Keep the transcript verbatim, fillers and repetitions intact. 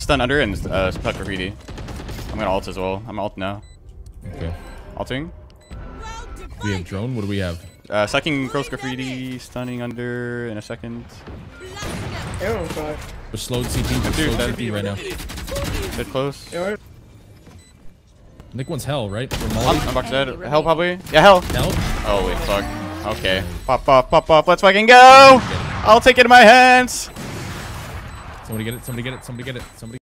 stun under and uh, spot graffiti. I'm gonna ult as well. I'm ult now. Okay. Ulting. We have drone. What do we have? Uh, sucking cross graffiti, stunning under in a second. We're slowed C T. We're slowed C T right now. Bit close. Nick wants hell, right? I'm, I'm about to dead. Hell probably. Yeah, hell. Hell? Oh wait, fuck. Okay. Pop, pop, pop, pop. Let's fucking go! I'll take it in my hands. Somebody get it. Somebody get it. Somebody get it. Somebody.